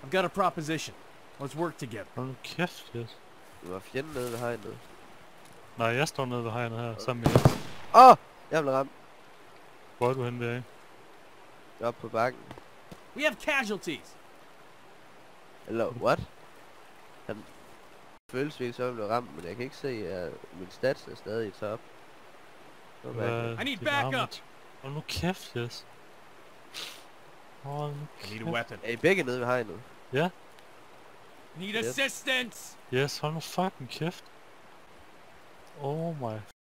I've got a proposition. Let's work together. Hold nu kæft, Jes. Du var fjenden nede ved hegnet. Nej, jeg står nede ved hegnet her, sammen med Jes. Åh! Jeg blev ramt. Hvor er du henne der, Jeg er oppe på bakken. We have casualties. Eller, what? Han føles virkelig som, jeg blev ramt, men jeg kan ikke se, at min stats er stadig i top. I need backup. Hold nu kæft, Jes. Hold nu I need a kæft. weapon. Er I begge nede ved hegnet? Ja. Need assistance. Jes, hold nu fucking kæft. Oh my